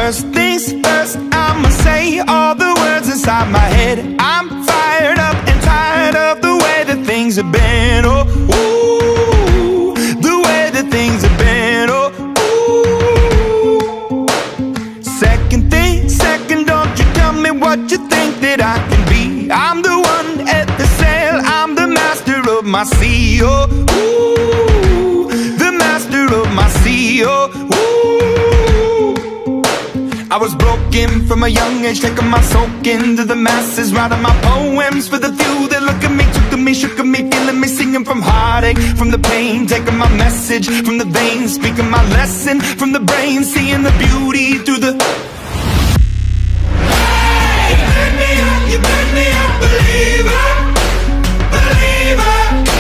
First things first, I'ma say all the words inside my head. I'm fired up and tired of the way that things have been. Oh, ooh, the way that things have been. Oh, ooh. Second thing, second, don't you tell me what you think that I can be. I'm the one at the sail, I'm the master of my sea. Oh, ooh, the master of my sea. Oh, ooh. I was broken from a young age, taking my soak into the masses, writing my poems for the few that look at me, took to me, shook at me, feeling me, singing from heartache, from the pain, taking my message from the veins, speaking my lesson from the brain, seeing the beauty through the... Hey, you burn me up, you burn me up, believer, believer.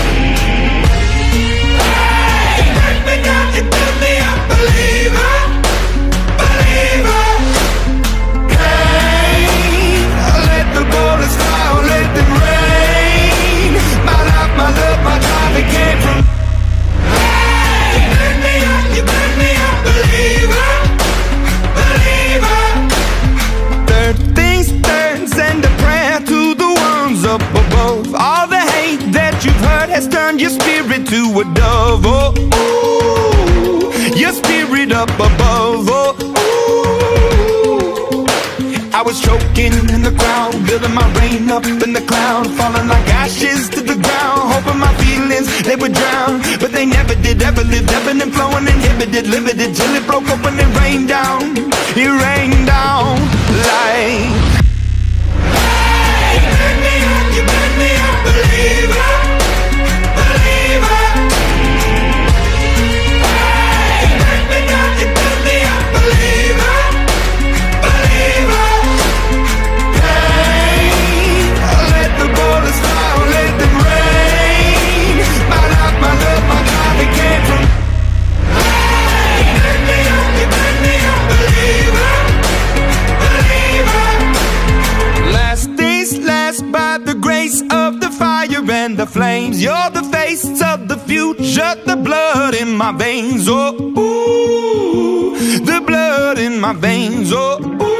Hey, you burn me down, you burn me up, believer, believer. Let them rain. My life, my love, my drive, it came from. Hey, you burn me up, you burn me up, believer, believer. Third things third, send a prayer to the ones up above. All the hate that you've heard has turned your spirit to a dove. Oh, ooh, your spirit up above. Oh, ooh. I was choking in the crowd, building my rain up in the cloud, falling like ashes to the ground, hoping my feelings, they would drown. But they never did, ever lived, ebbing and flowing, inhibited, limited, till it broke open and rained down. It rained down like... Hey, you burn me up, you burn me up, believer, believer. Hey, you burn me down, you burn me up, believer, believer. And the flames, you're the face of the future, the blood in my veins. Oh, ooh, the blood in my veins. Oh,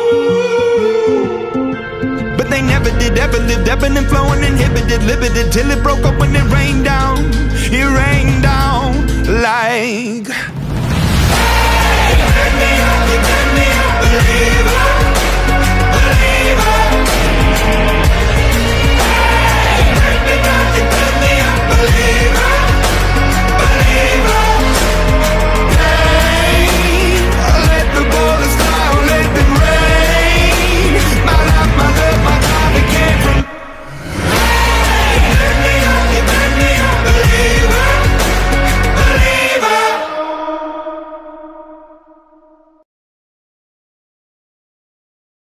ooh. But they never did, ever lived, ebbing and flowing, inhibited, limited, till it broke up when it rained down. It rained down like...